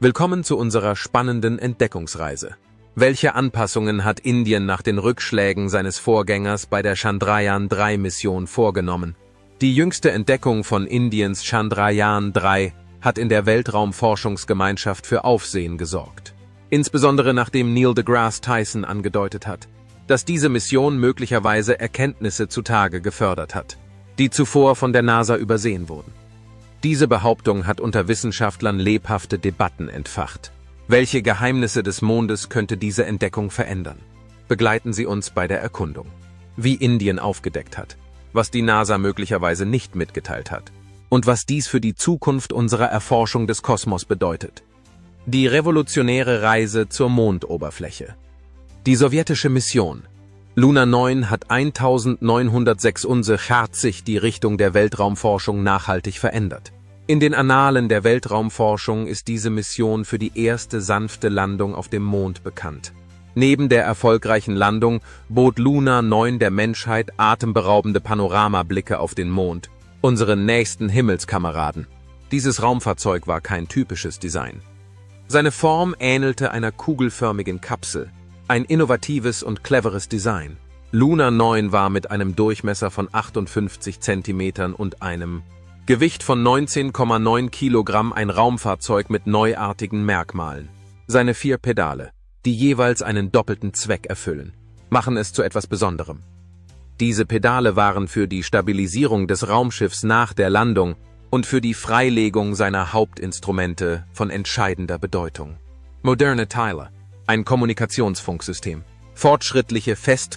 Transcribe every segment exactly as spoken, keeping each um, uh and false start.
Willkommen zu unserer spannenden Entdeckungsreise. Welche Anpassungen hat Indien nach den Rückschlägen seines Vorgängers bei der Chandrayaan drei Mission vorgenommen? Die jüngste Entdeckung von Indiens Chandrayaan drei hat in der Weltraumforschungsgemeinschaft für Aufsehen gesorgt. Insbesondere nachdem Neil deGrasse Tyson angedeutet hat, dass diese Mission möglicherweise Erkenntnisse zutage gefördert hat, die zuvor von der NASA übersehen wurden. Diese Behauptung hat unter Wissenschaftlern lebhafte Debatten entfacht. Welche Geheimnisse des Mondes könnte diese Entdeckung verändern? Begleiten Sie uns bei der Erkundung. Wie Indien aufgedeckt hat, was die NASA möglicherweise nicht mitgeteilt hat und was dies für die Zukunft unserer Erforschung des Kosmos bedeutet. Die revolutionäre Reise zur Mondoberfläche. Die sowjetische Mission Luna neun hat neunzehnhundertsechsundachtzig die Richtung der Weltraumforschung nachhaltig verändert. In den Annalen der Weltraumforschung ist diese Mission für die erste sanfte Landung auf dem Mond bekannt. Neben der erfolgreichen Landung bot Luna neun der Menschheit atemberaubende Panoramablicke auf den Mond, unseren nächsten Himmelskameraden. Dieses Raumfahrzeug war kein typisches Design. Seine Form ähnelte einer kugelförmigen Kapsel, ein innovatives und cleveres Design. Luna neun war mit einem Durchmesser von achtundfünfzig Zentimetern und einem Gewicht von neunzehn Komma neun Kilogramm ein Raumfahrzeug mit neuartigen Merkmalen. Seine vier Pedale, die jeweils einen doppelten Zweck erfüllen, machen es zu etwas Besonderem. Diese Pedale waren für die Stabilisierung des Raumschiffs nach der Landung und für die Freilegung seiner Hauptinstrumente von entscheidender Bedeutung. Moderne Teile, ein Kommunikationsfunksystem, fortschrittliche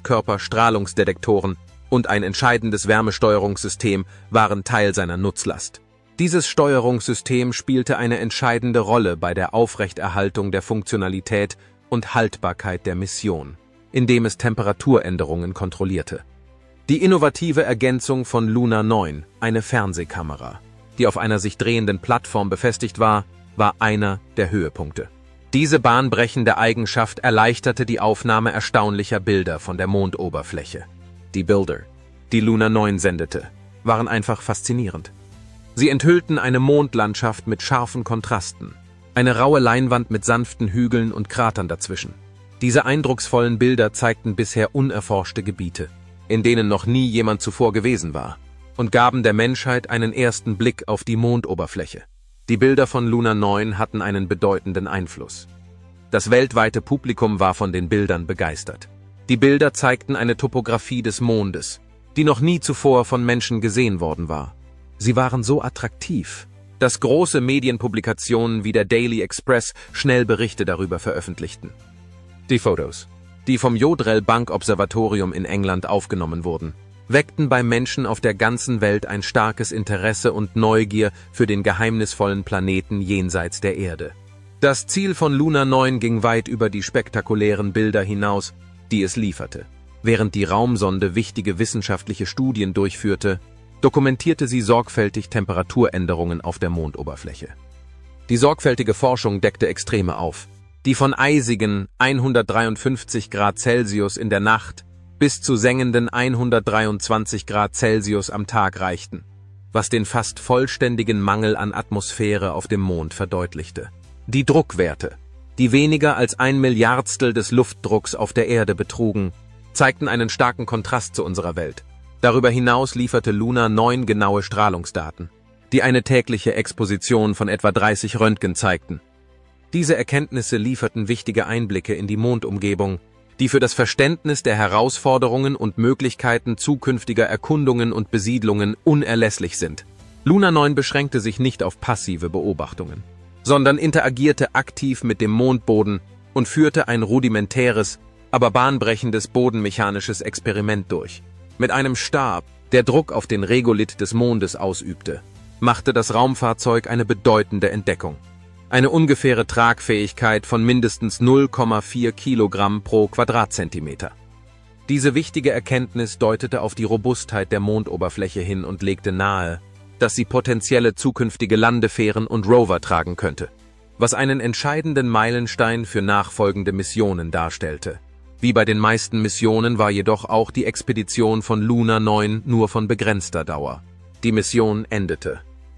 Festkörperstrahlungsdetektoren und ein entscheidendes Wärmesteuerungssystem waren Teil seiner Nutzlast. Dieses Steuerungssystem spielte eine entscheidende Rolle bei der Aufrechterhaltung der Funktionalität und Haltbarkeit der Mission, indem es Temperaturänderungen kontrollierte. Die innovative Ergänzung von Luna neun, eine Fernsehkamera, die auf einer sich drehenden Plattform befestigt war, war einer der Höhepunkte. Diese bahnbrechende Eigenschaft erleichterte die Aufnahme erstaunlicher Bilder von der Mondoberfläche. Die Bilder, die Luna neun sendete, waren einfach faszinierend. Sie enthüllten eine Mondlandschaft mit scharfen Kontrasten, eine raue Leinwand mit sanften Hügeln und Kratern dazwischen. Diese eindrucksvollen Bilder zeigten bisher unerforschte Gebiete, in denen noch nie jemand zuvor gewesen war, und gaben der Menschheit einen ersten Blick auf die Mondoberfläche. Die Bilder von Luna neun hatten einen bedeutenden Einfluss. Das weltweite Publikum war von den Bildern begeistert. Die Bilder zeigten eine Topographie des Mondes, die noch nie zuvor von Menschen gesehen worden war. Sie waren so attraktiv, dass große Medienpublikationen wie der Daily Express schnell Berichte darüber veröffentlichten. Die Fotos, die vom Jodrell Bank Observatorium in England aufgenommen wurden, weckten bei Menschen auf der ganzen Welt ein starkes Interesse und Neugier für den geheimnisvollen Planeten jenseits der Erde. Das Ziel von Luna neun ging weit über die spektakulären Bilder hinaus, die es lieferte. Während die Raumsonde wichtige wissenschaftliche Studien durchführte, dokumentierte sie sorgfältig Temperaturänderungen auf der Mondoberfläche. Die sorgfältige Forschung deckte Extreme auf, die von eisigen hundertdreiundfünfzig Grad Celsius in der Nacht bis zu sengenden hundertdreiundzwanzig Grad Celsius am Tag reichten, was den fast vollständigen Mangel an Atmosphäre auf dem Mond verdeutlichte. Die Druckwerte, die weniger als ein Milliardstel des Luftdrucks auf der Erde betrugen, zeigten einen starken Kontrast zu unserer Welt. Darüber hinaus lieferte Luna neun genaue Strahlungsdaten, die eine tägliche Exposition von etwa dreißig Röntgen zeigten. Diese Erkenntnisse lieferten wichtige Einblicke in die Mondumgebung, die für das Verständnis der Herausforderungen und Möglichkeiten zukünftiger Erkundungen und Besiedlungen unerlässlich sind. Luna neun beschränkte sich nicht auf passive Beobachtungen, sondern interagierte aktiv mit dem Mondboden und führte ein rudimentäres, aber bahnbrechendes bodenmechanisches Experiment durch. Mit einem Stab, der Druck auf den Regolith des Mondes ausübte, machte das Raumfahrzeug eine bedeutende Entdeckung. Eine ungefähre Tragfähigkeit von mindestens null Komma vier Kilogramm pro Quadratzentimeter. Diese wichtige Erkenntnis deutete auf die Robustheit der Mondoberfläche hin und legte nahe, dass sie potenzielle zukünftige Landefähren und Rover tragen könnte, was einen entscheidenden Meilenstein für nachfolgende Missionen darstellte. Wie bei den meisten Missionen war jedoch auch die Expedition von Luna neun nur von begrenzter Dauer. Die Mission endete,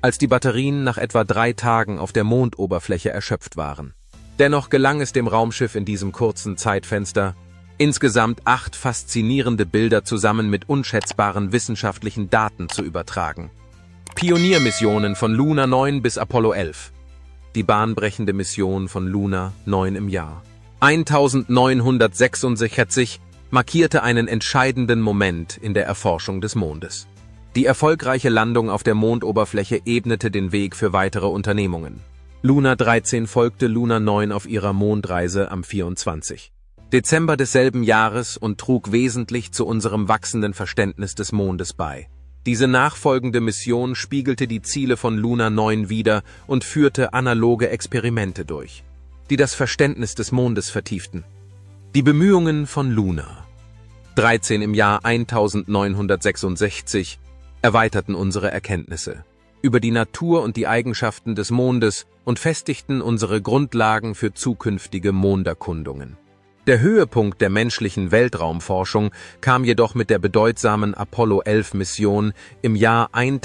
als die Batterien nach etwa drei Tagen auf der Mondoberfläche erschöpft waren. Dennoch gelang es dem Raumschiff in diesem kurzen Zeitfenster, insgesamt acht faszinierende Bilder zusammen mit unschätzbaren wissenschaftlichen Daten zu übertragen. Pioniermissionen von Luna neun bis Apollo elf. Die bahnbrechende Mission von Luna neun im Jahr neunzehnhundertsechsundsechzig markierte einen entscheidenden Moment in der Erforschung des Mondes. Die erfolgreiche Landung auf der Mondoberfläche ebnete den Weg für weitere Unternehmungen. Luna dreizehn folgte Luna neun auf ihrer Mondreise am vierundzwanzigsten Dezember desselben Jahres und trug wesentlich zu unserem wachsenden Verständnis des Mondes bei. Diese nachfolgende Mission spiegelte die Ziele von Luna neun wider und führte analoge Experimente durch, die das Verständnis des Mondes vertieften. Die Bemühungen von Luna dreizehn im Jahr neunzehnhundertsechsundsechzig erweiterten unsere Erkenntnisse über die Natur und die Eigenschaften des Mondes und festigten unsere Grundlagen für zukünftige Monderkundungen. Der Höhepunkt der menschlichen Weltraumforschung kam jedoch mit der bedeutsamen Apollo elf Mission im Jahr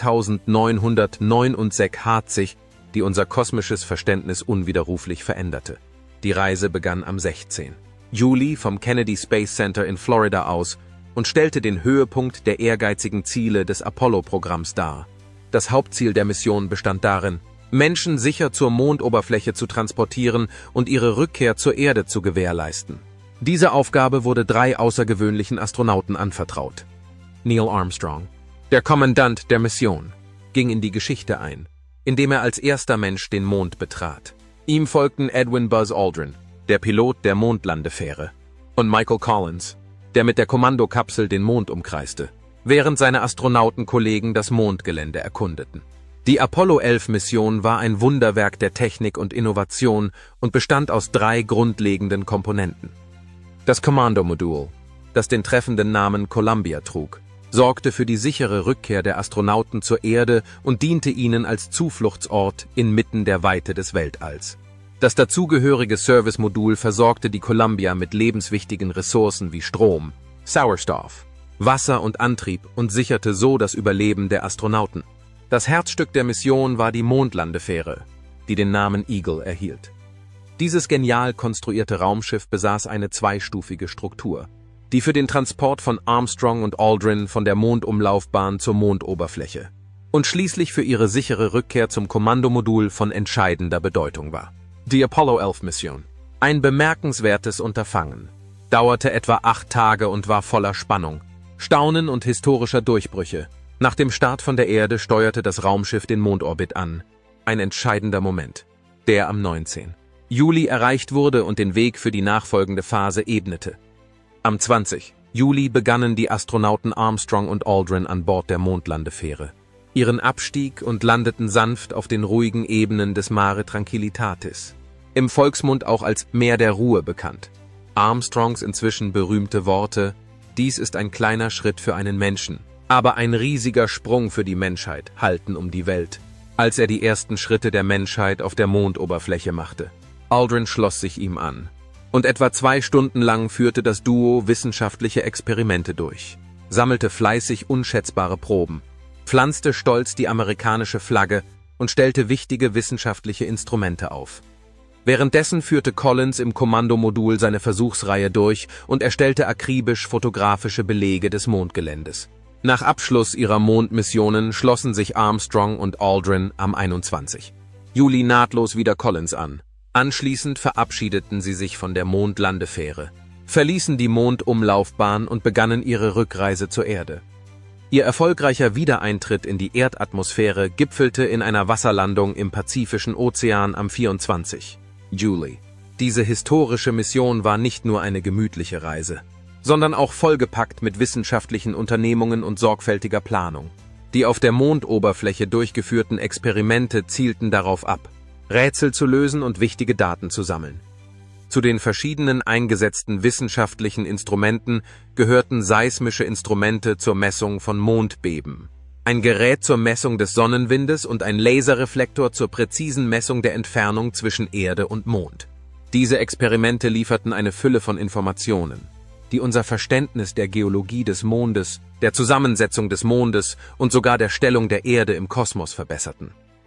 neunzehnhundertneunundsechzig, die unser kosmisches Verständnis unwiderruflich veränderte. Die Reise begann am sechzehnten Juli vom Kennedy Space Center in Florida aus und stellte den Höhepunkt der ehrgeizigen Ziele des Apollo-Programms dar. Das Hauptziel der Mission bestand darin, Menschen sicher zur Mondoberfläche zu transportieren und ihre Rückkehr zur Erde zu gewährleisten. Diese Aufgabe wurde drei außergewöhnlichen Astronauten anvertraut. Neil Armstrong, der Kommandant der Mission, ging in die Geschichte ein, indem er als erster Mensch den Mond betrat. Ihm folgten Edwin Buzz Aldrin, der Pilot der Mondlandefähre, und Michael Collins, der mit der Kommandokapsel den Mond umkreiste, während seine Astronautenkollegen das Mondgelände erkundeten. Die Apollo elf Mission war ein Wunderwerk der Technik und Innovation und bestand aus drei grundlegenden Komponenten. Das Kommandomodul, das den treffenden Namen Columbia trug, sorgte für die sichere Rückkehr der Astronauten zur Erde und diente ihnen als Zufluchtsort inmitten der Weite des Weltalls. Das dazugehörige Servicemodul versorgte die Columbia mit lebenswichtigen Ressourcen wie Strom, Sauerstoff, Wasser und Antrieb und sicherte so das Überleben der Astronauten. Das Herzstück der Mission war die Mondlandefähre, die den Namen Eagle erhielt. Dieses genial konstruierte Raumschiff besaß eine zweistufige Struktur, die für den Transport von Armstrong und Aldrin von der Mondumlaufbahn zur Mondoberfläche und schließlich für ihre sichere Rückkehr zum Kommandomodul von entscheidender Bedeutung war. Die Apollo elf Mission, ein bemerkenswertes Unterfangen, dauerte etwa acht Tage und war voller Spannung, Staunen und historischer Durchbrüche. Nach dem Start von der Erde steuerte das Raumschiff den Mondorbit an. Ein entscheidender Moment, der am neunzehnten Juli erreicht wurde und den Weg für die nachfolgende Phase ebnete. Am zwanzigsten Juli begannen die Astronauten Armstrong und Aldrin an Bord der Mondlandefähre ihren Abstieg und landeten sanft auf den ruhigen Ebenen des Mare Tranquillitatis, im Volksmund auch als Meer der Ruhe bekannt. Armstrongs inzwischen berühmte Worte: „Dies ist ein kleiner Schritt für einen Menschen, aber ein riesiger Sprung für die Menschheit“, halten um die Welt, als er die ersten Schritte der Menschheit auf der Mondoberfläche machte. Aldrin schloss sich ihm an, und etwa zwei Stunden lang führte das Duo wissenschaftliche Experimente durch, sammelte fleißig unschätzbare Proben, pflanzte stolz die amerikanische Flagge und stellte wichtige wissenschaftliche Instrumente auf. Währenddessen führte Collins im Kommandomodul seine Versuchsreihe durch und erstellte akribisch fotografische Belege des Mondgeländes. Nach Abschluss ihrer Mondmissionen schlossen sich Armstrong und Aldrin am einundzwanzigsten Juli nahtlos wieder Collins an. Anschließend verabschiedeten sie sich von der Mondlandefähre, verließen die Mondumlaufbahn und begannen ihre Rückreise zur Erde. Ihr erfolgreicher Wiedereintritt in die Erdatmosphäre gipfelte in einer Wasserlandung im Pazifischen Ozean am vierundzwanzigsten Juli. Diese historische Mission war nicht nur eine gemütliche Reise, sondern auch vollgepackt mit wissenschaftlichen Unternehmungen und sorgfältiger Planung. Die auf der Mondoberfläche durchgeführten Experimente zielten darauf ab, Rätsel zu lösen und wichtige Daten zu sammeln. Zu den verschiedenen eingesetzten wissenschaftlichen Instrumenten gehörten seismische Instrumente zur Messung von Mondbeben, ein Gerät zur Messung des Sonnenwindes und ein Laserreflektor zur präzisen Messung der Entfernung zwischen Erde und Mond. Diese Experimente lieferten eine Fülle von Informationen, die unser Verständnis der Geologie des Mondes, der Zusammensetzung des Mondes und sogar der Stellung der Erde im Kosmos verbesserten.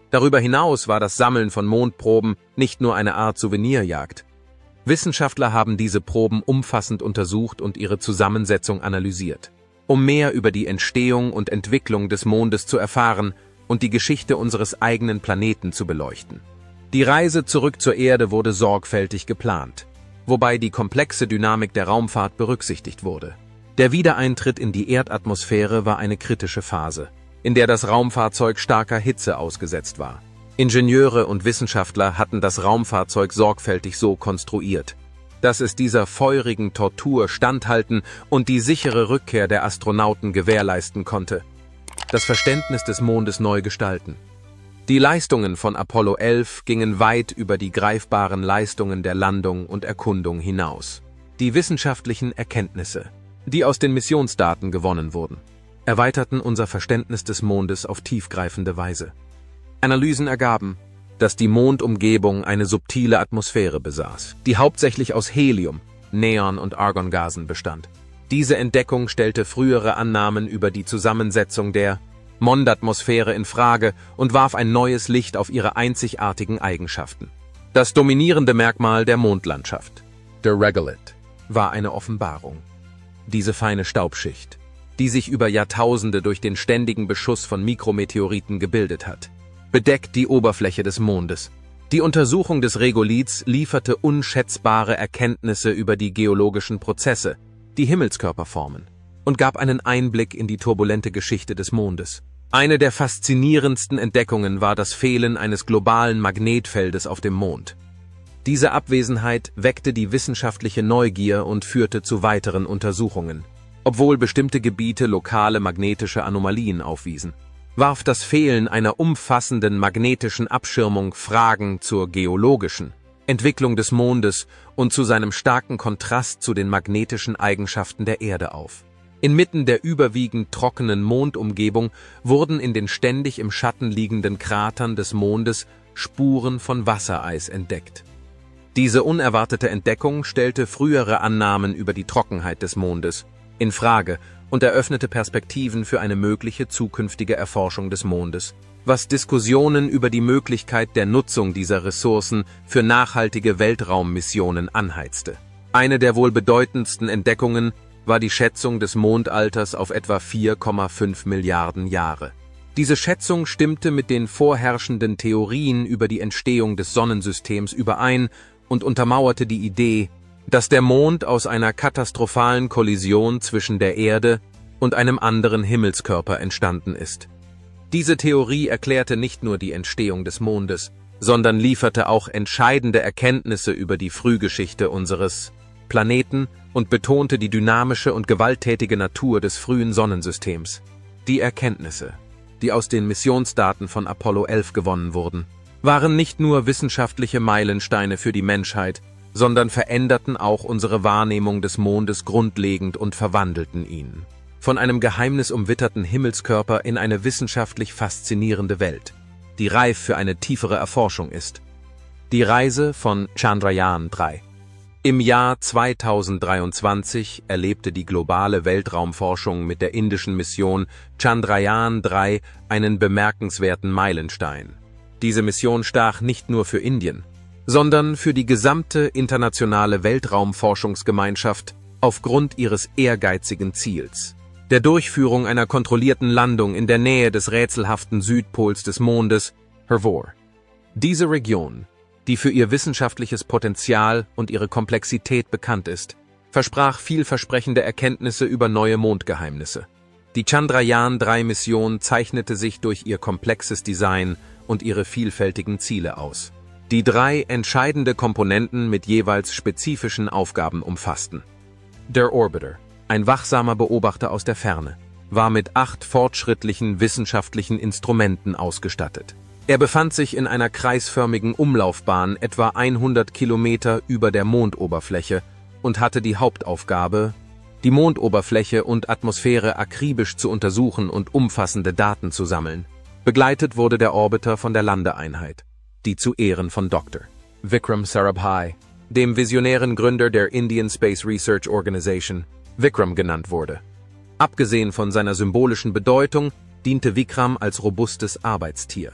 Darüber hinaus war das Sammeln von Mondproben nicht nur eine Art Souvenirjagd. Wissenschaftler haben diese Proben umfassend untersucht und ihre Zusammensetzung analysiert, um mehr über die Entstehung und Entwicklung des Mondes zu erfahren und die Geschichte unseres eigenen Planeten zu beleuchten. Die Reise zurück zur Erde wurde sorgfältig geplant, wobei die komplexe Dynamik der Raumfahrt berücksichtigt wurde. Der Wiedereintritt in die Erdatmosphäre war eine kritische Phase, in der das Raumfahrzeug starker Hitze ausgesetzt war. Ingenieure und Wissenschaftler hatten das Raumfahrzeug sorgfältig so konstruiert, dass es dieser feurigen Tortur standhalten und die sichere Rückkehr der Astronauten gewährleisten konnte. Das Verständnis des Mondes neu gestalten. Die Leistungen von Apollo elf gingen weit über die greifbaren Leistungen der Landung und Erkundung hinaus. Die wissenschaftlichen Erkenntnisse, die aus den Missionsdaten gewonnen wurden, erweiterten unser Verständnis des Mondes auf tiefgreifende Weise. Analysen ergaben, dass die Mondumgebung eine subtile Atmosphäre besaß, die hauptsächlich aus Helium, Neon und Argongasen bestand. Diese Entdeckung stellte frühere Annahmen über die Zusammensetzung der Mondatmosphäre in Frage und warf ein neues Licht auf ihre einzigartigen Eigenschaften. Das dominierende Merkmal der Mondlandschaft, der Regolith, war eine Offenbarung. Diese feine Staubschicht, die sich über Jahrtausende durch den ständigen Beschuss von Mikrometeoriten gebildet hat, bedeckt die Oberfläche des Mondes. Die Untersuchung des Regoliths lieferte unschätzbare Erkenntnisse über die geologischen Prozesse, die Himmelskörper formen, und gab einen Einblick in die turbulente Geschichte des Mondes. Eine der faszinierendsten Entdeckungen war das Fehlen eines globalen Magnetfeldes auf dem Mond. Diese Abwesenheit weckte die wissenschaftliche Neugier und führte zu weiteren Untersuchungen. Obwohl bestimmte Gebiete lokale magnetische Anomalien aufwiesen, warf das Fehlen einer umfassenden magnetischen Abschirmung Fragen zur geologischen Entwicklung des Mondes und zu seinem starken Kontrast zu den magnetischen Eigenschaften der Erde auf. Inmitten der überwiegend trockenen Mondumgebung wurden in den ständig im Schatten liegenden Kratern des Mondes Spuren von Wassereis entdeckt. Diese unerwartete Entdeckung stellte frühere Annahmen über die Trockenheit des Mondes in Frage und eröffnete Perspektiven für eine mögliche zukünftige Erforschung des Mondes, was Diskussionen über die Möglichkeit der Nutzung dieser Ressourcen für nachhaltige Weltraummissionen anheizte. Eine der wohl bedeutendsten Entdeckungen war die Schätzung des Mondalters auf etwa vier Komma fünf Milliarden Jahre. Diese Schätzung stimmte mit den vorherrschenden Theorien über die Entstehung des Sonnensystems überein und untermauerte die Idee, dass der Mond aus einer katastrophalen Kollision zwischen der Erde und einem anderen Himmelskörper entstanden ist. Diese Theorie erklärte nicht nur die Entstehung des Mondes, sondern lieferte auch entscheidende Erkenntnisse über die Frühgeschichte unseres Planeten und betonte die dynamische und gewalttätige Natur des frühen Sonnensystems. Die Erkenntnisse, die aus den Missionsdaten von Apollo elf gewonnen wurden, waren nicht nur wissenschaftliche Meilensteine für die Menschheit, sondern veränderten auch unsere Wahrnehmung des Mondes grundlegend und verwandelten ihn von einem geheimnisumwitterten Himmelskörper in eine wissenschaftlich faszinierende Welt, die reif für eine tiefere Erforschung ist. Die Reise von Chandrayaan drei. Im Jahr zweitausenddreiundzwanzig erlebte die globale Weltraumforschung mit der indischen Mission Chandrayaan drei einen bemerkenswerten Meilenstein. Diese Mission stach nicht nur für Indien, sondern für die gesamte internationale Weltraumforschungsgemeinschaft aufgrund ihres ehrgeizigen Ziels, der Durchführung einer kontrollierten Landung in der Nähe des rätselhaften Südpols des Mondes, Hervor. Diese Region, die für ihr wissenschaftliches Potenzial und ihre Komplexität bekannt ist, versprach vielversprechende Erkenntnisse über neue Mondgeheimnisse. Die Chandrayaan drei Mission zeichnete sich durch ihr komplexes Design und ihre vielfältigen Ziele aus, die drei entscheidende Komponenten mit jeweils spezifischen Aufgaben umfassten. Der Orbiter, ein wachsamer Beobachter aus der Ferne, war mit acht fortschrittlichen wissenschaftlichen Instrumenten ausgestattet. Er befand sich in einer kreisförmigen Umlaufbahn etwa hundert Kilometer über der Mondoberfläche und hatte die Hauptaufgabe, die Mondoberfläche und Atmosphäre akribisch zu untersuchen und umfassende Daten zu sammeln. Begleitet wurde der Orbiter von der Landeeinheit, die zu Ehren von Doktor Vikram Sarabhai, dem visionären Gründer der Indian Space Research Organization, Vikram genannt wurde. Abgesehen von seiner symbolischen Bedeutung diente Vikram als robustes Arbeitstier.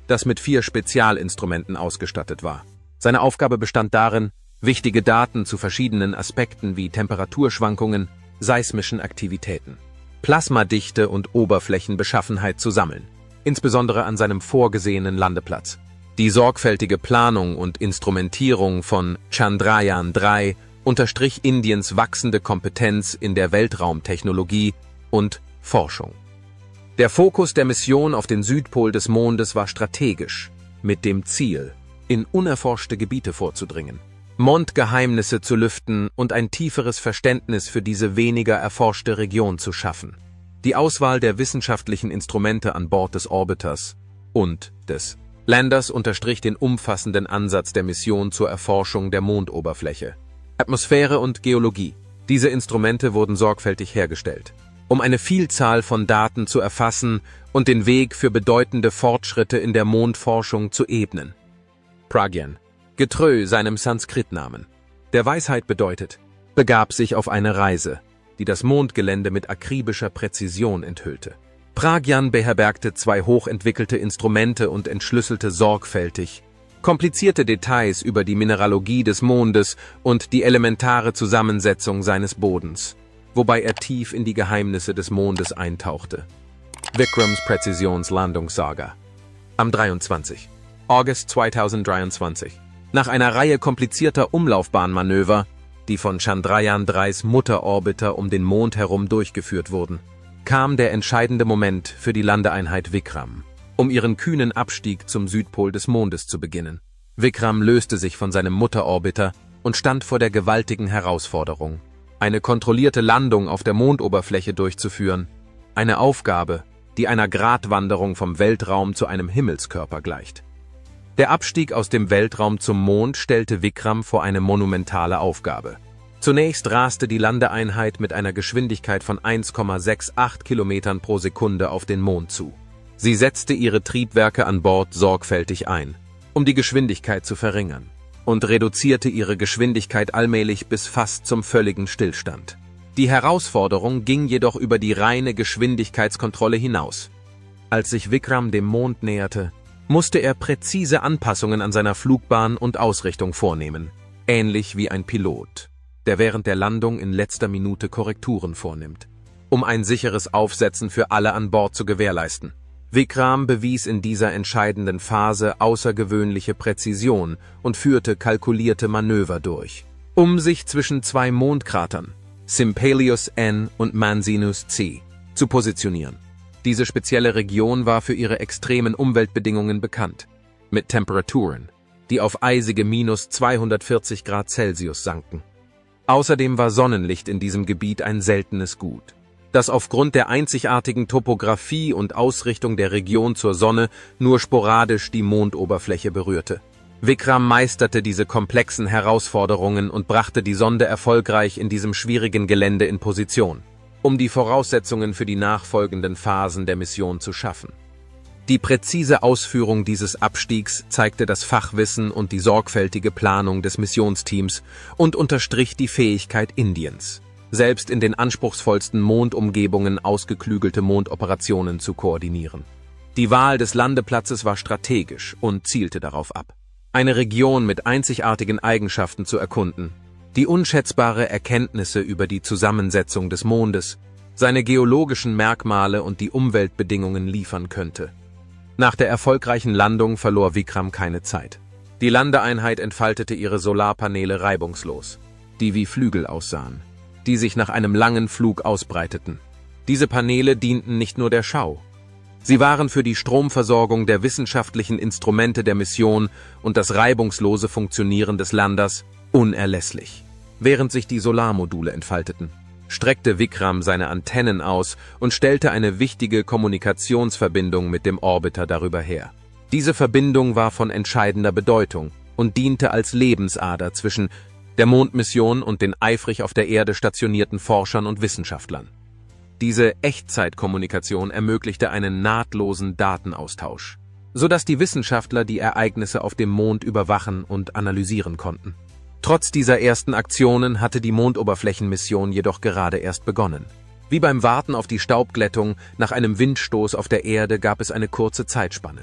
das mit vier Spezialinstrumenten ausgestattet war. Seine Aufgabe bestand darin, wichtige Daten zu verschiedenen Aspekten wie Temperaturschwankungen, seismischen Aktivitäten, Plasmadichte und Oberflächenbeschaffenheit zu sammeln, insbesondere an seinem vorgesehenen Landeplatz. Die sorgfältige Planung und Instrumentierung von Chandrayaan drei unterstrich Indiens wachsende Kompetenz in der Weltraumtechnologie und Forschung. Der Fokus der Mission auf den Südpol des Mondes war strategisch, mit dem Ziel, in unerforschte Gebiete vorzudringen, Mondgeheimnisse zu lüften und ein tieferes Verständnis für diese weniger erforschte Region zu schaffen. Die Auswahl der wissenschaftlichen Instrumente an Bord des Orbiters und des Landers unterstrich den umfassenden Ansatz der Mission zur Erforschung der Mondoberfläche, Atmosphäre und Geologie. Diese Instrumente wurden sorgfältig hergestellt, um eine Vielzahl von Daten zu erfassen und den Weg für bedeutende Fortschritte in der Mondforschung zu ebnen. Pragyan, getreu seinem Sanskritnamen, der Weisheit bedeutet, begab sich auf eine Reise, die das Mondgelände mit akribischer Präzision enthüllte. Pragyan beherbergte zwei hochentwickelte Instrumente und entschlüsselte sorgfältig komplizierte Details über die Mineralogie des Mondes und die elementare Zusammensetzung seines Bodens, wobei er tief in die Geheimnisse des Mondes eintauchte. Vikrams Präzisionslandungssaga. Am dreiundzwanzigsten August zweitausenddreiundzwanzig, nach einer Reihe komplizierter Umlaufbahnmanöver, die von Chandrayaan dreis Mutterorbiter um den Mond herum durchgeführt wurden, kam der entscheidende Moment für die Landeeinheit Vikram, um ihren kühnen Abstieg zum Südpol des Mondes zu beginnen. Vikram löste sich von seinem Mutterorbiter und stand vor der gewaltigen Herausforderung, eine kontrollierte Landung auf der Mondoberfläche durchzuführen, eine Aufgabe, die einer Gratwanderung vom Weltraum zu einem Himmelskörper gleicht. Der Abstieg aus dem Weltraum zum Mond stellte Vikram vor eine monumentale Aufgabe. Zunächst raste die Landeeinheit mit einer Geschwindigkeit von eins Komma achtundsiebzig Kilometern pro Sekunde auf den Mond zu. Sie setzte ihre Triebwerke an Bord sorgfältig ein, um die Geschwindigkeit zu verringern, und reduzierte ihre Geschwindigkeit allmählich bis fast zum völligen Stillstand. Die Herausforderung ging jedoch über die reine Geschwindigkeitskontrolle hinaus. Als sich Vikram dem Mond näherte, musste er präzise Anpassungen an seiner Flugbahn und Ausrichtung vornehmen, ähnlich wie ein Pilot, der während der Landung in letzter Minute Korrekturen vornimmt, um ein sicheres Aufsetzen für alle an Bord zu gewährleisten. Vikram bewies in dieser entscheidenden Phase außergewöhnliche Präzision und führte kalkulierte Manöver durch, um sich zwischen zwei Mondkratern, Sympelius N und Mansinus C, zu positionieren. Diese spezielle Region war für ihre extremen Umweltbedingungen bekannt, mit Temperaturen, die auf eisige minus zweihundertvierzig Grad Celsius sanken. Außerdem war Sonnenlicht in diesem Gebiet ein seltenes Gut, das aufgrund der einzigartigen Topographie und Ausrichtung der Region zur Sonne nur sporadisch die Mondoberfläche berührte. Vikram meisterte diese komplexen Herausforderungen und brachte die Sonde erfolgreich in diesem schwierigen Gelände in Position, um die Voraussetzungen für die nachfolgenden Phasen der Mission zu schaffen. Die präzise Ausführung dieses Abstiegs zeigte das Fachwissen und die sorgfältige Planung des Missionsteams und unterstrich die Fähigkeit Indiens, selbst in den anspruchsvollsten Mondumgebungen ausgeklügelte Mondoperationen zu koordinieren. Die Wahl des Landeplatzes war strategisch und zielte darauf ab, eine Region mit einzigartigen Eigenschaften zu erkunden, die unschätzbare Erkenntnisse über die Zusammensetzung des Mondes, seine geologischen Merkmale und die Umweltbedingungen liefern könnte. Nach der erfolgreichen Landung verlor Vikram keine Zeit. Die Landeeinheit entfaltete ihre Solarpaneele reibungslos, die wie Flügel aussahen, die sich nach einem langen Flug ausbreiteten. Diese Paneele dienten nicht nur der Schau. Sie waren für die Stromversorgung der wissenschaftlichen Instrumente der Mission und das reibungslose Funktionieren des Landers unerlässlich. Während sich die Solarmodule entfalteten, streckte Vikram seine Antennen aus und stellte eine wichtige Kommunikationsverbindung mit dem Orbiter darüber her. Diese Verbindung war von entscheidender Bedeutung und diente als Lebensader zwischen der Mondmission und den eifrig auf der Erde stationierten Forschern und Wissenschaftlern. Diese Echtzeitkommunikation ermöglichte einen nahtlosen Datenaustausch, sodass die Wissenschaftler die Ereignisse auf dem Mond überwachen und analysieren konnten. Trotz dieser ersten Aktionen hatte die Mondoberflächenmission jedoch gerade erst begonnen. Wie beim Warten auf die Staubglättung nach einem Windstoß auf der Erde gab es eine kurze Zeitspanne,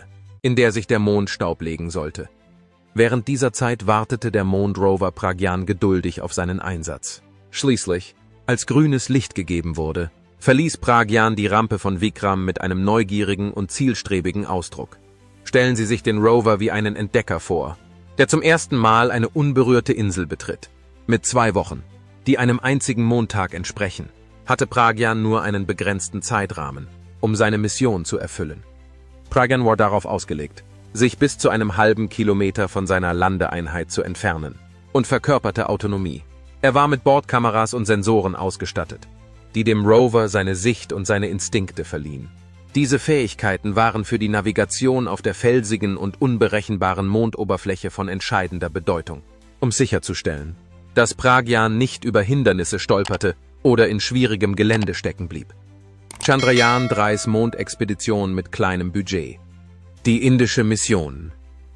in der sich der Mondstaub legen sollte. Während dieser Zeit wartete der Mondrover Pragyan geduldig auf seinen Einsatz. Schließlich, als grünes Licht gegeben wurde, verließ Pragyan die Rampe von Vikram mit einem neugierigen und zielstrebigen Ausdruck. Stellen Sie sich den Rover wie einen Entdecker vor, der zum ersten Mal eine unberührte Insel betritt. Mit zwei Wochen, die einem einzigen Mondtag entsprechen, hatte Pragyan nur einen begrenzten Zeitrahmen, um seine Mission zu erfüllen. Pragyan war darauf ausgelegt, sich bis zu einem halben Kilometer von seiner Landeeinheit zu entfernen, und verkörperte Autonomie. Er war mit Bordkameras und Sensoren ausgestattet, die dem Rover seine Sicht und seine Instinkte verliehen. Diese Fähigkeiten waren für die Navigation auf der felsigen und unberechenbaren Mondoberfläche von entscheidender Bedeutung, um sicherzustellen, dass Pragyan nicht über Hindernisse stolperte oder in schwierigem Gelände stecken blieb. Chandrayaan dreis Mondexpedition mit kleinem Budget. Die indische Mission.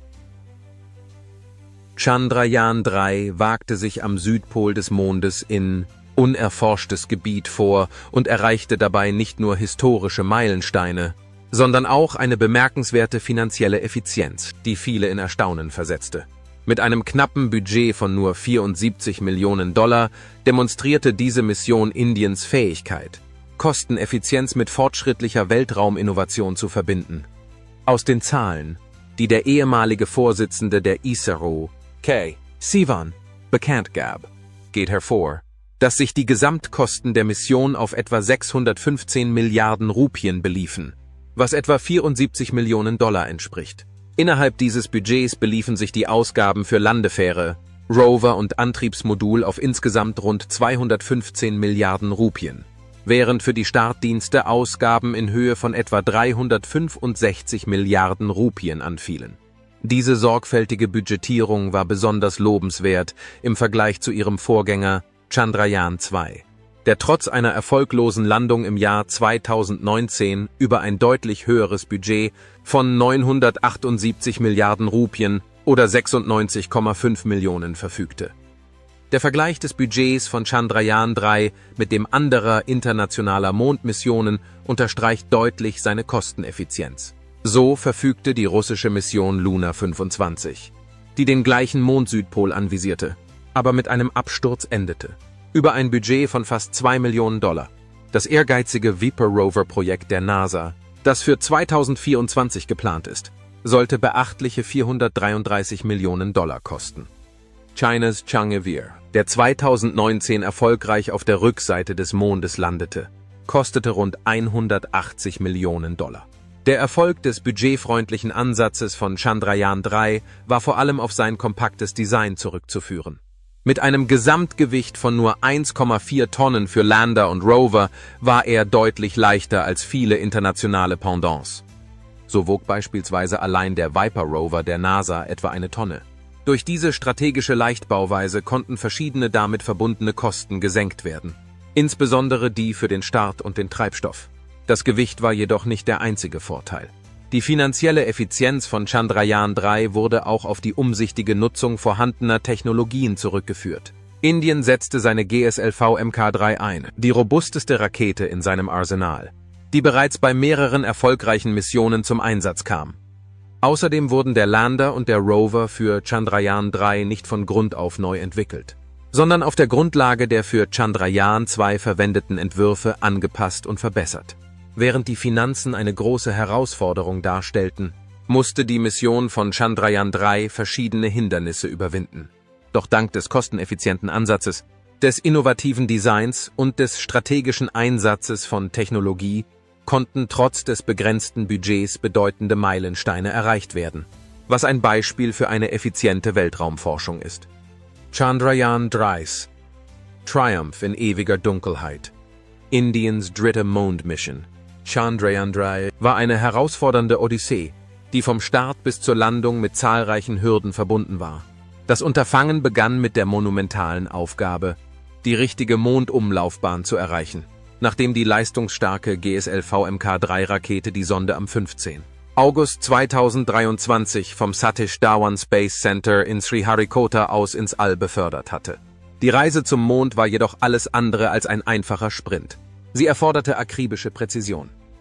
Chandrayaan drei wagte sich am Südpol des Mondes in unerforschtes Gebiet vor und erreichte dabei nicht nur historische Meilensteine, sondern auch eine bemerkenswerte finanzielle Effizienz, die viele in Erstaunen versetzte. Mit einem knappen Budget von nur vierundsiebzig Millionen Dollar demonstrierte diese Mission Indiens Fähigkeit, Kosteneffizienz mit fortschrittlicher Weltrauminnovation zu verbinden. Aus den Zahlen, die der ehemalige Vorsitzende der ISRO, K. Sivan, bekannt gab, geht hervor, dass sich die Gesamtkosten der Mission auf etwa sechshundertfünfzehn Milliarden Rupien beliefen, was etwa vierundsiebzig Millionen Dollar entspricht. Innerhalb dieses Budgets beliefen sich die Ausgaben für Landefähre, Rover und Antriebsmodul auf insgesamt rund zweihundertfünfzehn Milliarden Rupien, während für die Startdienste Ausgaben in Höhe von etwa dreihundertfünfundsechzig Milliarden Rupien anfielen. Diese sorgfältige Budgetierung war besonders lobenswert im Vergleich zu ihrem Vorgänger Chandrayaan zwei, der trotz einer erfolglosen Landung im Jahr zweitausendneunzehn über ein deutlich höheres Budget von neunhundertachtundsiebzig Milliarden Rupien oder sechsundneunzig Komma fünf Millionen verfügte. Der Vergleich des Budgets von Chandrayaan drei mit dem anderer internationaler Mondmissionen unterstreicht deutlich seine Kosteneffizienz. So verfügte die russische Mission Luna fünfundzwanzig, die den gleichen Mondsüdpol anvisierte, aber mit einem Absturz endete, über ein Budget von fast zwei Millionen Dollar. Das ehrgeizige Viper-Rover-Projekt der NASA, das für zweitausendvierundzwanzig geplant ist, sollte beachtliche vierhundertdreiunddreißig Millionen Dollar kosten. Chinas Chang'e, der zweitausendneunzehn erfolgreich auf der Rückseite des Mondes landete, kostete rund hundertachtzig Millionen Dollar. Der Erfolg des budgetfreundlichen Ansatzes von Chandrayaan drei war vor allem auf sein kompaktes Design zurückzuführen. Mit einem Gesamtgewicht von nur eins Komma vier Tonnen für Lander und Rover war er deutlich leichter als viele internationale Pendants. So wog beispielsweise allein der Viper Rover der NASA etwa eine Tonne. Durch diese strategische Leichtbauweise konnten verschiedene damit verbundene Kosten gesenkt werden, insbesondere die für den Start und den Treibstoff. Das Gewicht war jedoch nicht der einzige Vorteil. Die finanzielle Effizienz von Chandrayaan drei wurde auch auf die umsichtige Nutzung vorhandener Technologien zurückgeführt. Indien setzte seine G S L V M K drei ein, die robusteste Rakete in seinem Arsenal, die bereits bei mehreren erfolgreichen Missionen zum Einsatz kam. Außerdem wurden der Lander und der Rover für Chandrayaan drei nicht von Grund auf neu entwickelt, sondern auf der Grundlage der für Chandrayaan zwei verwendeten Entwürfe angepasst und verbessert. Während die Finanzen eine große Herausforderung darstellten, musste die Mission von Chandrayaan drei verschiedene Hindernisse überwinden. Doch dank des kosteneffizienten Ansatzes, des innovativen Designs und des strategischen Einsatzes von Technologie konnten trotz des begrenzten Budgets bedeutende Meilensteine erreicht werden, was ein Beispiel für eine effiziente Weltraumforschung ist. Chandrayaan drei Triumph in ewiger Dunkelheit. Indiens dritte Mondmission. Chandrayaan drei war eine herausfordernde Odyssee, die vom Start bis zur Landung mit zahlreichen Hürden verbunden war. Das Unterfangen begann mit der monumentalen Aufgabe, die richtige Mondumlaufbahn zu erreichen, nachdem die leistungsstarke G S L V M K drei Rakete die Sonde am fünfzehnten August zweitausenddreiundzwanzig vom Satish Dhawan Space Center in Sriharikota aus ins All befördert hatte. Die Reise zum Mond war jedoch alles andere als ein einfacher Sprint. Sie erforderte akribische Präzision.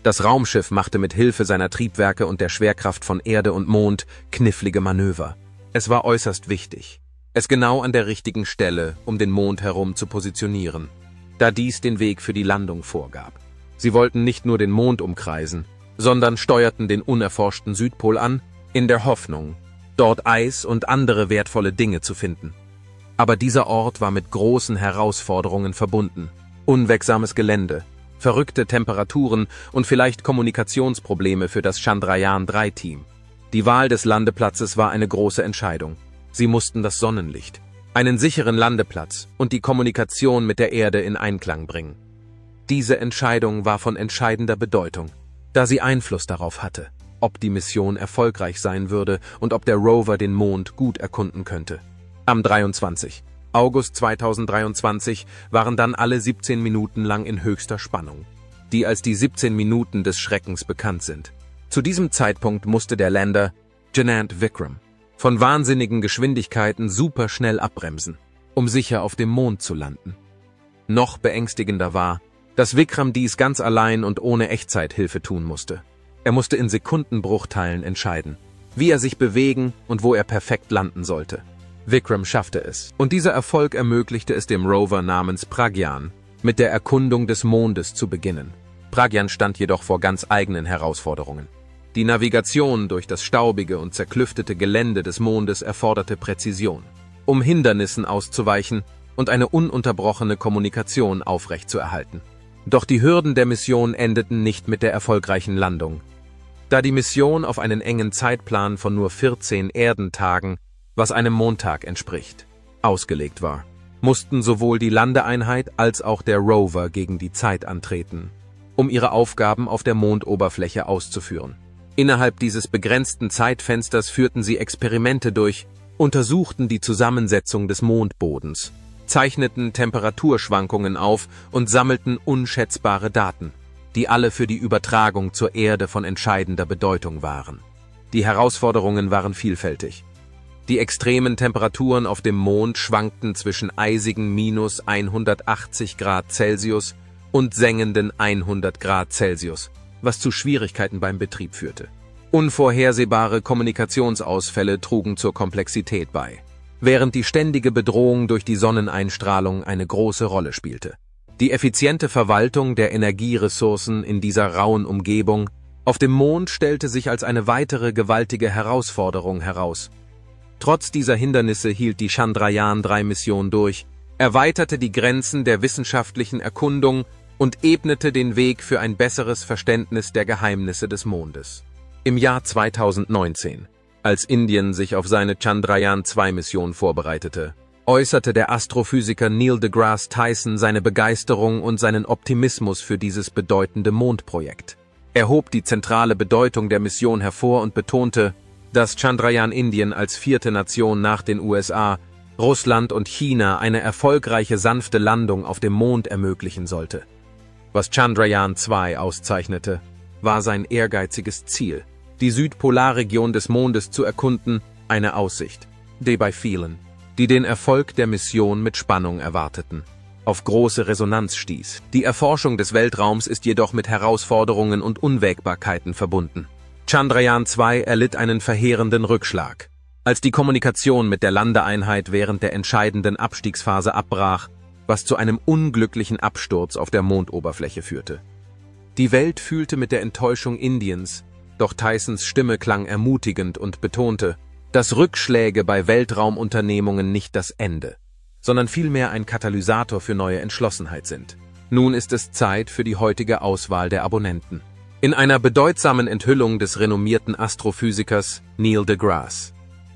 Das Raumschiff machte mit Hilfe seiner Triebwerke und der Schwerkraft von Erde und Mond knifflige Manöver. Es war äußerst wichtig, es genau an der richtigen Stelle um den Mond herum zu positionieren, da dies den Weg für die Landung vorgab. Sie wollten nicht nur den Mond umkreisen, sondern steuerten den unerforschten Südpol an, in der Hoffnung, dort Eis und andere wertvolle Dinge zu finden. Aber dieser Ort war mit großen Herausforderungen verbunden. Unwegsames Gelände, verrückte Temperaturen und vielleicht Kommunikationsprobleme für das Chandrayaan drei Team. Die Wahl des Landeplatzes war eine große Entscheidung. Sie mussten das Sonnenlicht, einen sicheren Landeplatz und die Kommunikation mit der Erde in Einklang bringen. Diese Entscheidung war von entscheidender Bedeutung, da sie Einfluss darauf hatte, ob die Mission erfolgreich sein würde und ob der Rover den Mond gut erkunden könnte. Am dreiundzwanzigsten August zweitausenddreiundzwanzig waren dann alle siebzehn Minuten lang in höchster Spannung, die als die siebzehn Minuten des Schreckens bekannt sind. Zu diesem Zeitpunkt musste der Lander, genannt Vikram, von wahnsinnigen Geschwindigkeiten superschnell abbremsen, um sicher auf dem Mond zu landen. Noch beängstigender war, dass Vikram dies ganz allein und ohne Echtzeithilfe tun musste. Er musste in Sekundenbruchteilen entscheiden, wie er sich bewegen und wo er perfekt landen sollte. Vikram schaffte es, und dieser Erfolg ermöglichte es dem Rover namens Pragyan, mit der Erkundung des Mondes zu beginnen. Pragyan stand jedoch vor ganz eigenen Herausforderungen. Die Navigation durch das staubige und zerklüftete Gelände des Mondes erforderte Präzision, um Hindernissen auszuweichen und eine ununterbrochene Kommunikation aufrechtzuerhalten. Doch die Hürden der Mission endeten nicht mit der erfolgreichen Landung. Da die Mission auf einen engen Zeitplan von nur vierzehn Erdentagen, was einem Montag entspricht, ausgelegt war, mussten sowohl die Landeeinheit als auch der Rover gegen die Zeit antreten, um ihre Aufgaben auf der Mondoberfläche auszuführen. Innerhalb dieses begrenzten Zeitfensters führten sie Experimente durch, untersuchten die Zusammensetzung des Mondbodens, zeichneten Temperaturschwankungen auf und sammelten unschätzbare Daten, die alle für die Übertragung zur Erde von entscheidender Bedeutung waren. Die Herausforderungen waren vielfältig. Die extremen Temperaturen auf dem Mond schwankten zwischen eisigen minus hundertachtzig Grad Celsius und sengenden hundert Grad Celsius, was zu Schwierigkeiten beim Betrieb führte. Unvorhersehbare Kommunikationsausfälle trugen zur Komplexität bei, während die ständige Bedrohung durch die Sonneneinstrahlung eine große Rolle spielte. Die effiziente Verwaltung der Energieressourcen in dieser rauen Umgebung auf dem Mond stellte sich als eine weitere gewaltige Herausforderung heraus. Trotz dieser Hindernisse hielt die Chandrayaan drei Mission durch, erweiterte die Grenzen der wissenschaftlichen Erkundung und ebnete den Weg für ein besseres Verständnis der Geheimnisse des Mondes. Im Jahr zweitausendneunzehn, als Indien sich auf seine Chandrayaan zwei Mission vorbereitete, äußerte der Astrophysiker Neil deGrasse Tyson seine Begeisterung und seinen Optimismus für dieses bedeutende Mondprojekt. Er hob die zentrale Bedeutung der Mission hervor und betonte, dass Chandrayaan Indien als vierte Nation nach den U S A, Russland und China eine erfolgreiche sanfte Landung auf dem Mond ermöglichen sollte. Was Chandrayaan zwei auszeichnete, war sein ehrgeiziges Ziel, die Südpolarregion des Mondes zu erkunden, eine Aussicht, die bei vielen, die den Erfolg der Mission mit Spannung erwarteten, auf große Resonanz stieß. Die Erforschung des Weltraums ist jedoch mit Herausforderungen und Unwägbarkeiten verbunden. Chandrayaan zwei erlitt einen verheerenden Rückschlag, als die Kommunikation mit der Landeeinheit während der entscheidenden Abstiegsphase abbrach, was zu einem unglücklichen Absturz auf der Mondoberfläche führte. Die Welt fühlte mit der Enttäuschung Indiens, doch Tysons Stimme klang ermutigend und betonte, dass Rückschläge bei Weltraumunternehmungen nicht das Ende, sondern vielmehr ein Katalysator für neue Entschlossenheit sind. Nun ist es Zeit für die heutige Auswahl der Abonnenten. In einer bedeutsamen Enthüllung des renommierten Astrophysikers Neil deGrasse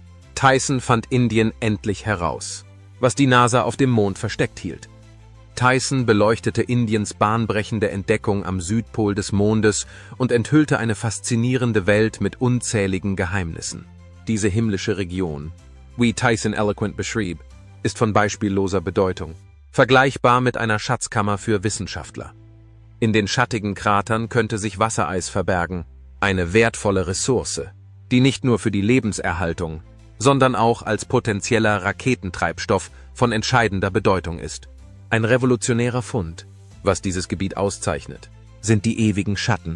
Tyson fand Indien endlich heraus, was die NASA auf dem Mond versteckt hielt. Tyson beleuchtete Indiens bahnbrechende Entdeckung am Südpol des Mondes und enthüllte eine faszinierende Welt mit unzähligen Geheimnissen. Diese himmlische Region, wie Tyson eloquent beschrieb, ist von beispielloser Bedeutung, vergleichbar mit einer Schatzkammer für Wissenschaftler. In den schattigen Kratern könnte sich Wassereis verbergen, eine wertvolle Ressource, die nicht nur für die Lebenserhaltung, sondern auch als potenzieller Raketentreibstoff von entscheidender Bedeutung ist. Ein revolutionärer Fund, was dieses Gebiet auszeichnet, sind die ewigen Schatten,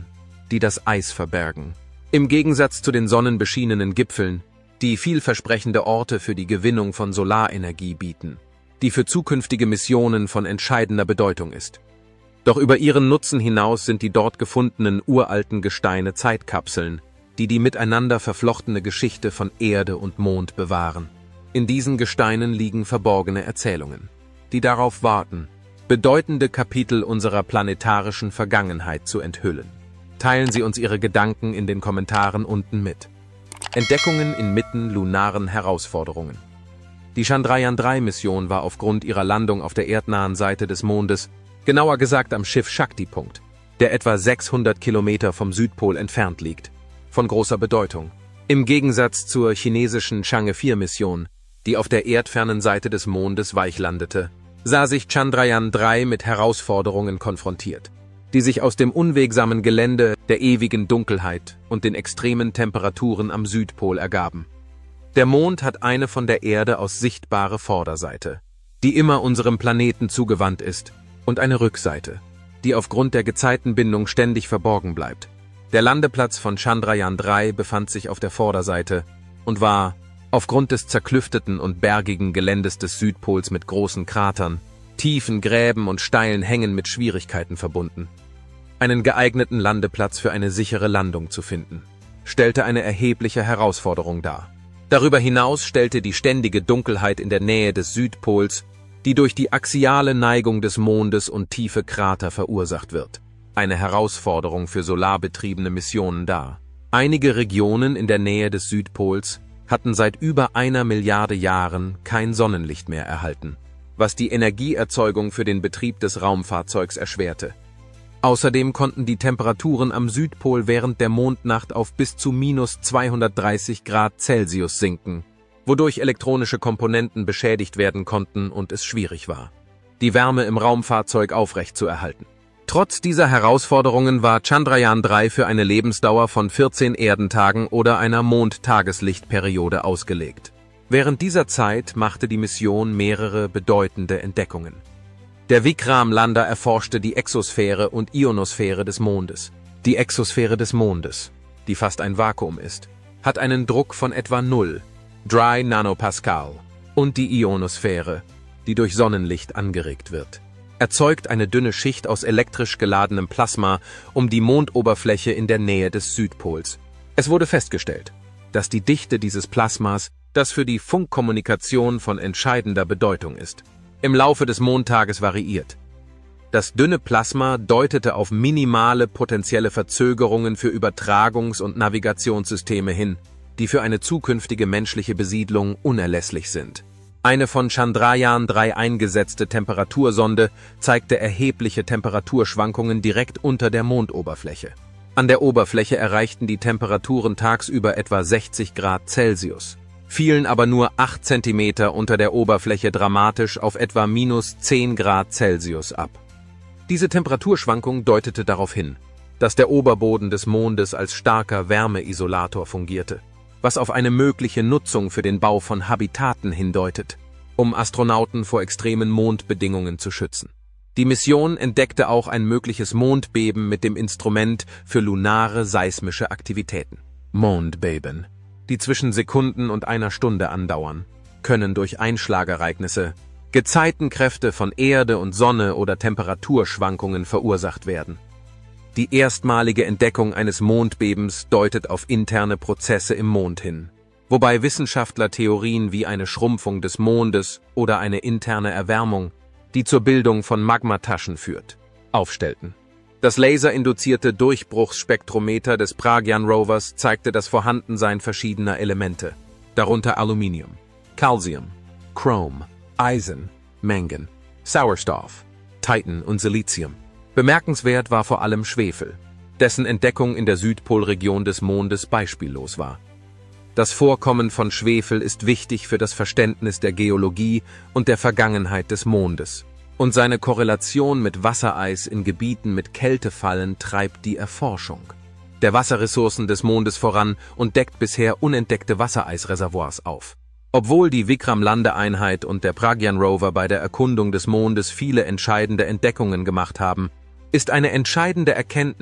die das Eis verbergen. Im Gegensatz zu den sonnenbeschienenen Gipfeln, die vielversprechende Orte für die Gewinnung von Solarenergie bieten, die für zukünftige Missionen von entscheidender Bedeutung ist. Doch über ihren Nutzen hinaus sind die dort gefundenen uralten Gesteine Zeitkapseln, die die miteinander verflochtene Geschichte von Erde und Mond bewahren. In diesen Gesteinen liegen verborgene Erzählungen, die darauf warten, bedeutende Kapitel unserer planetarischen Vergangenheit zu enthüllen. Teilen Sie uns Ihre Gedanken in den Kommentaren unten mit. Entdeckungen inmitten lunaren Herausforderungen. Die Chandrayaan drei Mission war aufgrund ihrer Landung auf der erdnahen Seite des Mondes, genauer gesagt am Schiff Shakti-Punkt, der etwa sechshundert Kilometer vom Südpol entfernt liegt, von großer Bedeutung. Im Gegensatz zur chinesischen Chang'e vier Mission, die auf der erdfernen Seite des Mondes weich landete, sah sich Chandrayaan drei mit Herausforderungen konfrontiert, die sich aus dem unwegsamen Gelände, der ewigen Dunkelheit und den extremen Temperaturen am Südpol ergaben. Der Mond hat eine von der Erde aus sichtbare Vorderseite, die immer unserem Planeten zugewandt ist, und eine Rückseite, die aufgrund der Gezeitenbindung ständig verborgen bleibt. Der Landeplatz von Chandrayaan drei befand sich auf der Vorderseite und war, aufgrund des zerklüfteten und bergigen Geländes des Südpols mit großen Kratern, tiefen Gräben und steilen Hängen mit Schwierigkeiten verbunden. Einen geeigneten Landeplatz für eine sichere Landung zu finden, stellte eine erhebliche Herausforderung dar. Darüber hinaus stellte die ständige Dunkelheit in der Nähe des Südpols, die durch die axiale Neigung des Mondes und tiefe Krater verursacht wird, eine Herausforderung für solarbetriebene Missionen dar. Einige Regionen in der Nähe des Südpols hatten seit über einer Milliarde Jahren kein Sonnenlicht mehr erhalten, was die Energieerzeugung für den Betrieb des Raumfahrzeugs erschwerte. Außerdem konnten die Temperaturen am Südpol während der Mondnacht auf bis zu minus zweihundertdreißig Grad Celsius sinken, wodurch elektronische Komponenten beschädigt werden konnten und es schwierig war, die Wärme im Raumfahrzeug aufrechtzuerhalten. Trotz dieser Herausforderungen war Chandrayaan drei für eine Lebensdauer von vierzehn Erdentagen oder einer Mondtageslichtperiode ausgelegt. Während dieser Zeit machte die Mission mehrere bedeutende Entdeckungen. Der Vikram-Lander erforschte die Exosphäre und Ionosphäre des Mondes. Die Exosphäre des Mondes, die fast ein Vakuum ist, hat einen Druck von etwa null, Dry Nanopascal, und die Ionosphäre, die durch Sonnenlicht angeregt wird, erzeugt eine dünne Schicht aus elektrisch geladenem Plasma um die Mondoberfläche in der Nähe des Südpols. Es wurde festgestellt, dass die Dichte dieses Plasmas, das für die Funkkommunikation von entscheidender Bedeutung ist, im Laufe des Mondtages variiert. Das dünne Plasma deutete auf minimale potenzielle Verzögerungen für Übertragungs- und Navigationssysteme hin, die für eine zukünftige menschliche Besiedlung unerlässlich sind. Eine von Chandrayaan drei eingesetzte Temperatursonde zeigte erhebliche Temperaturschwankungen direkt unter der Mondoberfläche. An der Oberfläche erreichten die Temperaturen tagsüber etwa sechzig Grad Celsius, fielen aber nur acht Zentimeter unter der Oberfläche dramatisch auf etwa minus zehn Grad Celsius ab. Diese Temperaturschwankung deutete darauf hin, dass der Oberboden des Mondes als starker Wärmeisolator fungierte, was auf eine mögliche Nutzung für den Bau von Habitaten hindeutet, um Astronauten vor extremen Mondbedingungen zu schützen. Die Mission entdeckte auch ein mögliches Mondbeben mit dem Instrument für lunare seismische Aktivitäten. Mondbeben, die zwischen Sekunden und einer Stunde andauern, können durch Einschlagereignisse, Gezeitenkräfte von Erde und Sonne oder Temperaturschwankungen verursacht werden. Die erstmalige Entdeckung eines Mondbebens deutet auf interne Prozesse im Mond hin, wobei Wissenschaftler Theorien wie eine Schrumpfung des Mondes oder eine interne Erwärmung, die zur Bildung von Magmataschen führt, aufstellten. Das laserinduzierte Durchbruchsspektrometer des Pragyan Rovers zeigte das Vorhandensein verschiedener Elemente, darunter Aluminium, Calcium, Chrom, Eisen, Mangan, Sauerstoff, Titan und Silizium. Bemerkenswert war vor allem Schwefel, dessen Entdeckung in der Südpolregion des Mondes beispiellos war. Das Vorkommen von Schwefel ist wichtig für das Verständnis der Geologie und der Vergangenheit des Mondes, und seine Korrelation mit Wassereis in Gebieten mit Kältefallen treibt die Erforschung der Wasserressourcen des Mondes voran und deckt bisher unentdeckte Wassereisreservoirs auf. Obwohl die Vikram-Landeeinheit und der Pragyan Rover bei der Erkundung des Mondes viele entscheidende Entdeckungen gemacht haben, ist eine entscheidende Erkenntnis,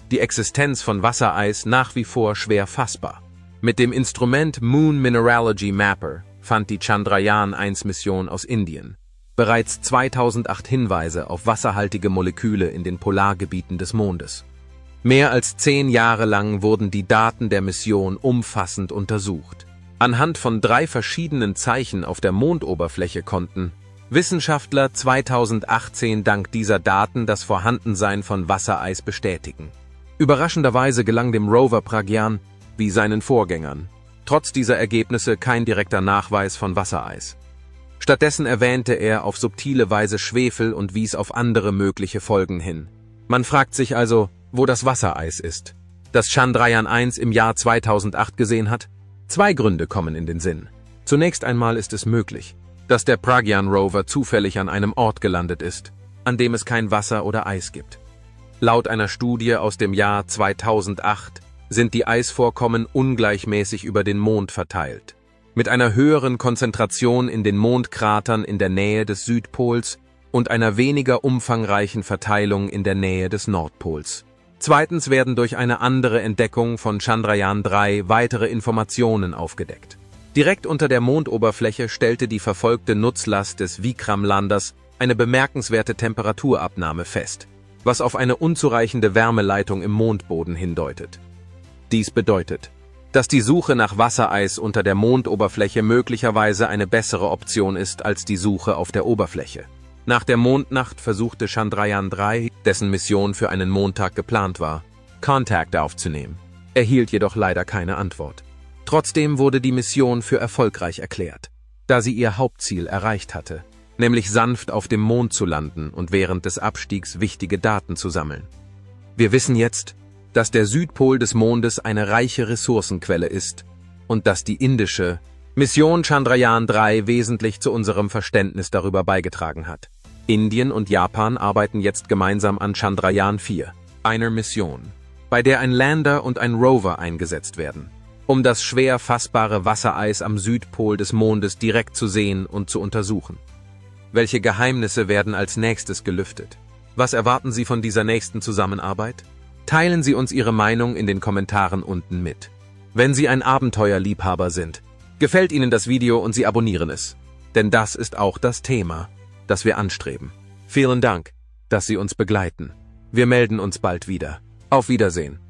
die Existenz von Wassereis nach wie vor schwer fassbar. Mit dem Instrument Moon Mineralogy Mapper fand die Chandrayaan eins Mission aus Indien bereits zweitausendacht Hinweise auf wasserhaltige Moleküle in den Polargebieten des Mondes. Mehr als zehn Jahre lang wurden die Daten der Mission umfassend untersucht. Anhand von drei verschiedenen Zeichen auf der Mondoberfläche konnten Wissenschaftler zweitausendachtzehn dank dieser Daten das Vorhandensein von Wassereis bestätigen. Überraschenderweise gelang dem Rover Pragyan, wie seinen Vorgängern, trotz dieser Ergebnisse kein direkter Nachweis von Wassereis. Stattdessen erwähnte er auf subtile Weise Schwefel und wies auf andere mögliche Folgen hin. Man fragt sich also, wo das Wassereis ist, das Chandrayaan eins im Jahr zweitausendacht gesehen hat. Zwei Gründe kommen in den Sinn. Zunächst einmal ist es möglich, dass der Pragyan Rover zufällig an einem Ort gelandet ist, an dem es kein Wasser oder Eis gibt. Laut einer Studie aus dem Jahr zweitausendacht sind die Eisvorkommen ungleichmäßig über den Mond verteilt, mit einer höheren Konzentration in den Mondkratern in der Nähe des Südpols und einer weniger umfangreichen Verteilung in der Nähe des Nordpols. Zweitens werden durch eine andere Entdeckung von Chandrayaan drei weitere Informationen aufgedeckt. Direkt unter der Mondoberfläche stellte die verfolgte Nutzlast des Vikram-Landers eine bemerkenswerte Temperaturabnahme fest, was auf eine unzureichende Wärmeleitung im Mondboden hindeutet. Dies bedeutet, dass die Suche nach Wassereis unter der Mondoberfläche möglicherweise eine bessere Option ist als die Suche auf der Oberfläche. Nach der Mondnacht versuchte Chandrayaan drei, dessen Mission für einen Montag geplant war, Kontakt aufzunehmen, erhielt jedoch leider keine Antwort. Trotzdem wurde die Mission für erfolgreich erklärt, da sie ihr Hauptziel erreicht hatte, nämlich sanft auf dem Mond zu landen und während des Abstiegs wichtige Daten zu sammeln. Wir wissen jetzt, dass der Südpol des Mondes eine reiche Ressourcenquelle ist und dass die indische Mission Chandrayaan drei wesentlich zu unserem Verständnis darüber beigetragen hat. Indien und Japan arbeiten jetzt gemeinsam an Chandrayaan vier, einer Mission, bei der ein Lander und ein Rover eingesetzt werden, um das schwer fassbare Wassereis am Südpol des Mondes direkt zu sehen und zu untersuchen. Welche Geheimnisse werden als nächstes gelüftet? Was erwarten Sie von dieser nächsten Zusammenarbeit? Teilen Sie uns Ihre Meinung in den Kommentaren unten mit. Wenn Sie ein Abenteuerliebhaber sind, gefällt Ihnen das Video und Sie abonnieren es, denn das ist auch das Thema, das wir anstreben. Vielen Dank, dass Sie uns begleiten. Wir melden uns bald wieder. Auf Wiedersehen.